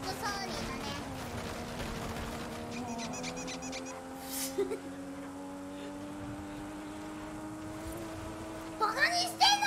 クソーリーだね。バカにしてん